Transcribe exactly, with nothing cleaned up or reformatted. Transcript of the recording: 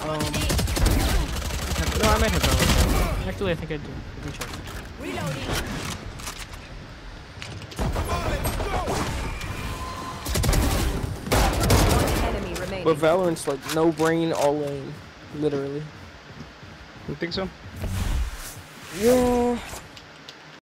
Um, no, I might have Valorant. Actually, I think I do. Let me check. Reloading. One enemy remaining. But Valorant's like no brain, all in, literally. You think so? Yeah.